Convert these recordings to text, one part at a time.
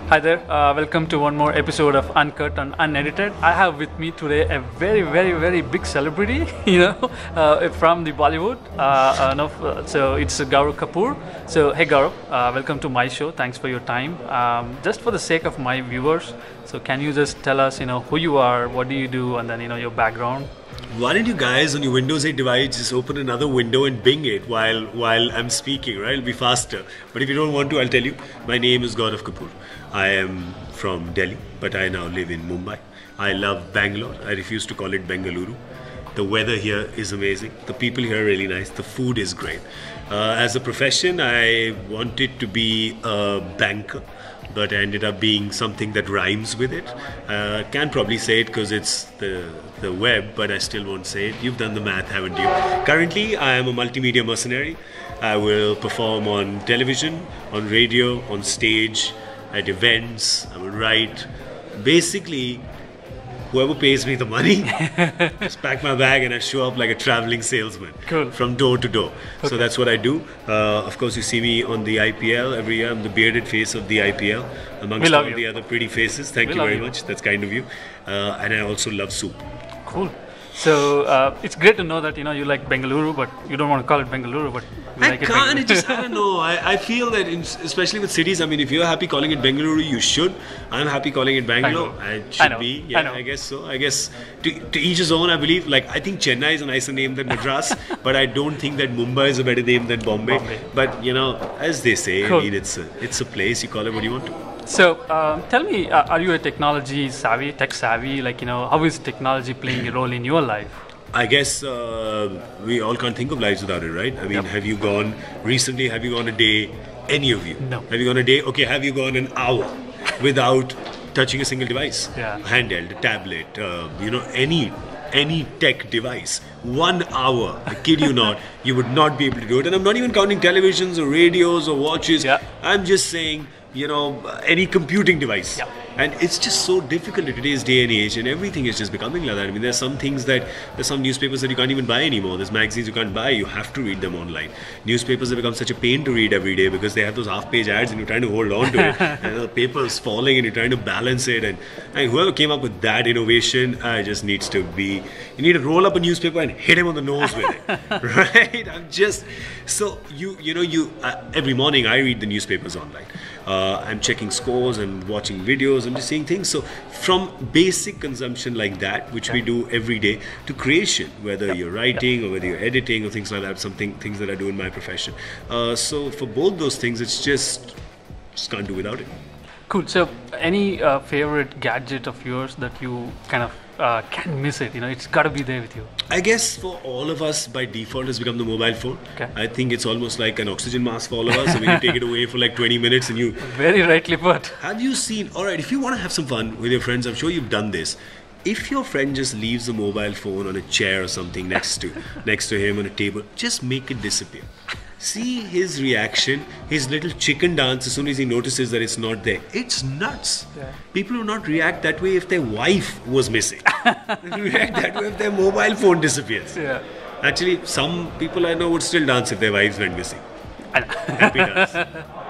Hi there, welcome to one more episode of Uncut and Unedited. I have with me today a very big celebrity, from the Bollywood. So it's Gaurav Kapur. So hey Gaurav, welcome to my show. Thanks for your time. Just for the sake of my viewers, so can you just tell us, who you are, what do you do, and then your background? Why don't you guys on your Windows 8 device just open another window and Bing it while I'm speaking, right? It'll be faster. But if you don't want to, I'll tell you. My name is Gaurav Kapur. I am from Delhi, but I now live in Mumbai. I love Bangalore. I refuse to call it Bengaluru. The weather here is amazing. The people here are really nice. The food is great. As a profession, I wanted to be a banker, but I ended up being something that rhymes with it. Can probably say it because it's the web, but I still won't say it. You've done the math, haven't you? Currently, I am a multimedia mercenary. I will perform on television, on radio, on stage, at events. I will write. Basically, whoever pays me the money, just pack my bag and I show up like a traveling salesman. Cool. From door to door. Okay. So that's what I do. Of course, you see me on the IPL every year. I'm the bearded face of the IPL amongst all the other pretty faces. Thank you very much. That's kind of you. And I also love soup. Cool. So it's great to know that you like Bengaluru, but you don't want to call it Bengaluru, but you like it. I don't know. I feel that especially with cities, I mean, if you're happy calling it Bengaluru, you should. I'm happy calling it Bangalore. It should be. Yeah, I guess so. I guess to each his own, I believe. Like, I think Chennai is a nicer name than Madras, but I don't think that Mumbai is a better name than Bombay. But as they say, cool. I mean, it's a place. You call it what you want to. So tell me, are you a technology savvy, tech savvy? Like, how is technology playing a role in your life? I guess we all can't think of lives without it, right? I mean, have you gone a day, any of you? No. Have you gone a day? Okay, have you gone an hour without touching a single device? Yeah. A handheld, a tablet, any tech device. 1 hour, I kid you not, you would not be able to do it. And I'm not even counting televisions or radios or watches. Yeah. I'm just saying, any computing device. Yeah. And it's just so difficult in today's day and age, and everything is just becoming like that. I mean, there's some newspapers that you can't even buy anymore. There's magazines you can't buy, you have to read them online. Newspapers have become such a pain to read every day because they have those half-page ads and you're trying to hold on to it. And the paper is falling and you're trying to balance it. And whoever came up with that innovation just needs to be... You need to roll up a newspaper and hit him on the nose with it. Right? Every morning I read the newspapers online. I'm checking scores and watching videos. I'm just seeing things. So from basic consumption like that, which we do every day, to creation, whether you're writing or whether you're editing or things like that, things that I do in my profession. So for both those things, it's just can't do without it. Cool. So any favorite gadget of yours that you kind of can't miss it? It's got to be there with you. I guess for all of us, by default, has become the mobile phone. Okay. I think it's almost like an oxygen mask for all of us. I mean, you take it away for like 20 minutes and you... Very rightly put. Have you seen... Alright, if you want to have some fun with your friends, I'm sure you've done this. If your friend just leaves the mobile phone on a chair or something next to him on a table, just make it disappear. See his reaction, his little chicken dance as soon as he notices that it's not there. It's nuts. Yeah. People will not react that way if their wife was missing. They react that way if their mobile phone disappears. Yeah. Actually, some people I know would still dance if their wives went missing. Happy dance.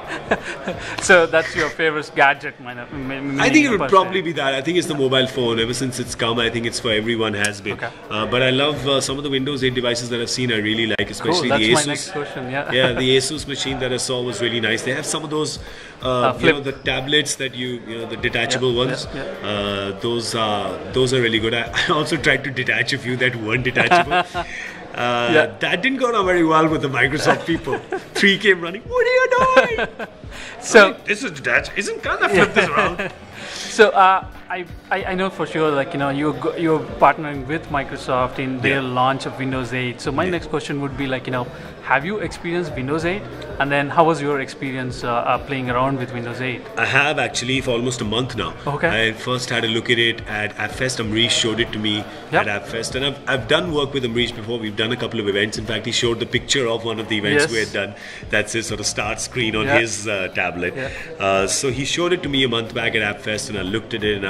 So that's your favorite gadget? I think it would probably be that. I think it's the mobile phone. Ever since it's come, I think it's for everyone has been. Okay. But I love some of the Windows 8 devices that I've seen. I really like, especially the Asus. That's my next question. Yeah. The Asus machine that I saw was really nice. They have some of those, the tablets that the detachable ones. Yeah. Those are really good. I also tried to detach a few that weren't detachable. That didn't go down very well with the Microsoft people. 3 came running. What are you doing? So this is detached. Can't I flip this around? So I know for sure, you're partnering with Microsoft in their launch of Windows 8. So my next question would be have you experienced Windows 8? And then how was your experience playing around with Windows 8? I have actually for almost a month now. Okay. I first had a look at it at AppFest. Amrish showed it to me at AppFest. And I've done work with Amrish before. We've done a couple of events. In fact, he showed the picture of one of the events we had done. That's his sort of start screen on his tablet. Yeah. So he showed it to me a month back at AppFest and I looked at it and I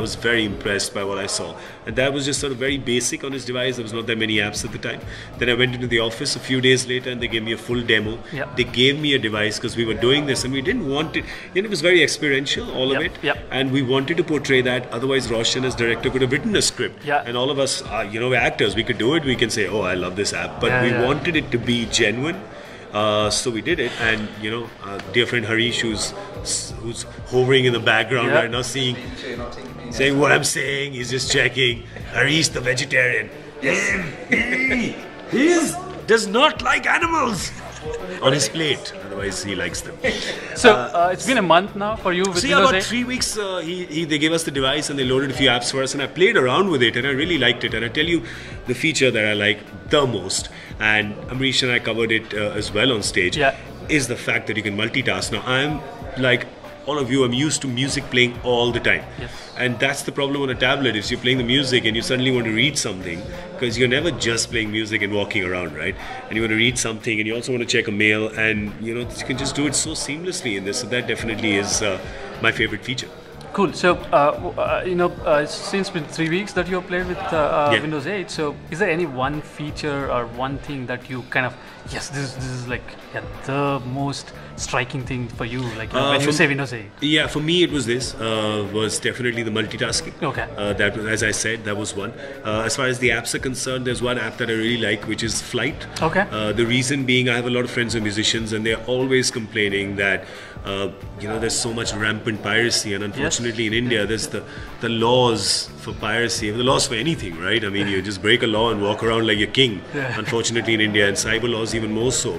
was very impressed by what I saw. And that was just sort of very basic on his device. There was not that many apps at the time. Then I went into the office a few days later and they gave me a full demo. Yep. They gave me a device because we were doing this and we didn't want it. It was very experiential, all of it. Yep. And we wanted to portray that. Otherwise, Roshan as director could have written a script. Yeah. And all of us, we're actors. We could do it. We can say, oh, I love this app. But we wanted it to be genuine. So we did it, and dear friend Harish, who's hovering in the background right now, saying what I'm saying. He's just checking. Harish, the vegetarian, he does not like animals on his plate. Otherwise, he likes them. So it's been a month now for you with Windows 8? About 3 weeks. They gave us the device and they loaded a few apps for us, and I played around with it, and I really liked it. And I tell you, the feature that I like the most, and Amrish and I covered it as well on stage, is the fact that you can multitask. Now, I'm like all of you, I'm used to music playing all the time. Yes. And that's the problem on a tablet, is you're playing the music and you suddenly want to read something, because you're never just playing music and walking around, right? And you want to read something and you also want to check a mail, and you can just do it so seamlessly in this. So that definitely is my favorite feature. Cool. So, since been 3 weeks that you have played with Windows 8, so is there any one feature or one thing that you kind of, this is like the most striking thing for you, like when you say Windows 8? Yeah, for me it was was definitely the multitasking. Okay. That was, as I said, that was one. As far as the apps are concerned, there's one app that I really like, which is Flight. Okay. The reason being, I have a lot of friends who are musicians, and they're always complaining that there's so much rampant piracy, and unfortunately in India there's the laws for piracy, the laws for anything, right? I mean, you just break a law and walk around like you're king. Unfortunately in India, and cyber laws even more so.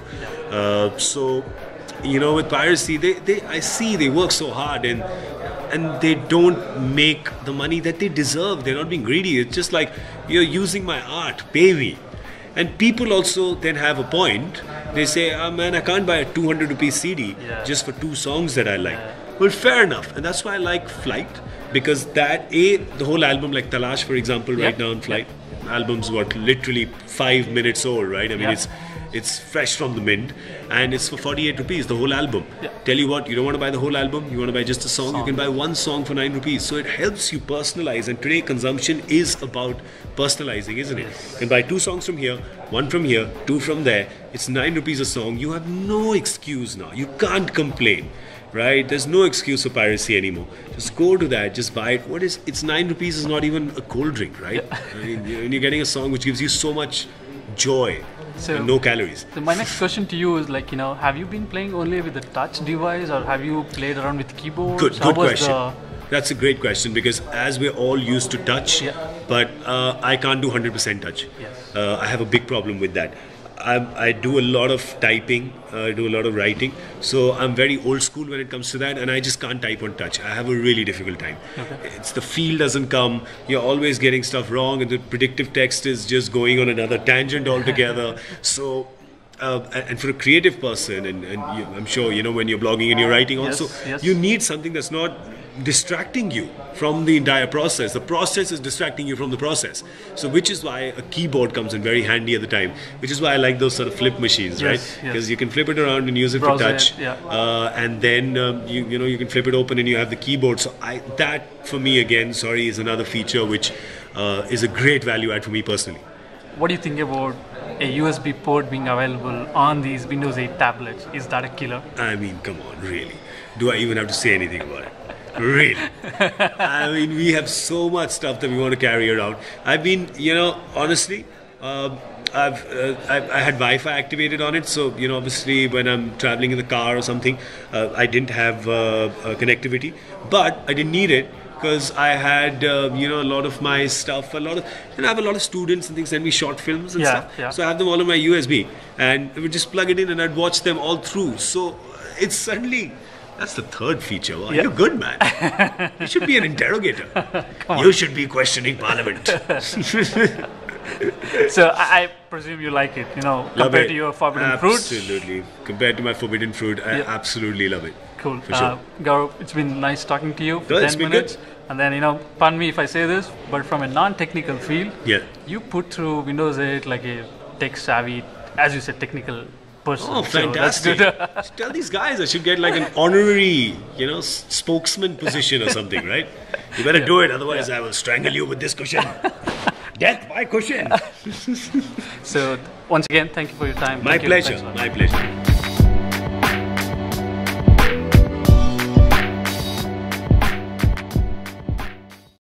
With piracy, I see they work so hard, and they don't make the money that they deserve. They're not being greedy. It's just like, you're using my art, pay me. And people also then have a point. They say, man, I can't buy a 200 rupee CD just for 2 songs that I like. Well, fair enough. And that's why I like Flight, because the whole album, like Talash, for example, right now on Flight, album's literally 5 minutes old, right? I mean, it's fresh from the mint, and it's for 48 rupees, the whole album. Tell you what, you don't want to buy the whole album, you want to buy just a song, you can buy one song for 9 rupees. So it helps you personalize, and today consumption is about personalizing, isn't it? You can buy 2 songs from here, 1 from here, 2 from there. It's 9 rupees a song. You have no excuse now. You can't complain, right? There's no excuse for piracy anymore. Just go to that, just buy it. It's 9 rupees is not even a cold drink, right? I mean, and you're getting a song which gives you so much joy. So, and no calories. So my next question to you is, like, have you been playing only with a touch device, or have you played around with keyboards? Good question. That's a great question, because as we're all used to touch, but I can't do 100% touch. I have a big problem with that. I do a lot of typing, I do a lot of writing, so I'm very old school when it comes to that, and I just can't type on touch. I have a really difficult time. It's the feel doesn't come, you're always getting stuff wrong, and the predictive text is just going on another tangent altogether. So and for a creative person, and I'm sure when you're blogging and you're writing also, you need something that's not distracting you from the entire process. The process is distracting you from the process. So which is why a keyboard comes in very handy at the time, which is why I like those sort of flip machines, right? Because you can flip it around and use it for touch, and then you can flip it open and you have the keyboard. So that for me, again, is another feature which is a great value add for me personally. What do you think about a USB port being available on these Windows 8 tablets? Is that a killer? I mean, come on, really? Do I even have to say anything about it? Really? I mean, we have so much stuff that we want to carry around. I've been, honestly, I had Wi-Fi activated on it, so obviously when I'm traveling in the car or something, I didn't have connectivity, but I didn't need it, because I had a lot of my stuff, I have a lot of students and things send me short films and stuff, so I have them all on my USB, and I would just plug it in and I'd watch them all through. So it's suddenly, that's the third feature. Wow, you're good, man. You should be an interrogator. You should be questioning Parliament. So I presume you like it, compared to your forbidden fruit? Absolutely. Compared to my forbidden fruit, I absolutely love it. Cool. For sure. Gaurav, it's been nice talking to you for 10 minutes. Good. And then, pardon me if I say this, but from a non-technical field, you put through Windows 8 like a tech-savvy, as you said, technical person. Oh, So that's fantastic! good. Tell these guys I should get like an honorary, spokesman position or something, right? You better do it, otherwise I will strangle you with this cushion. Death by cushion. So once again, thank you for your time. My Thank you. pleasure. Thanks a lot. My pleasure.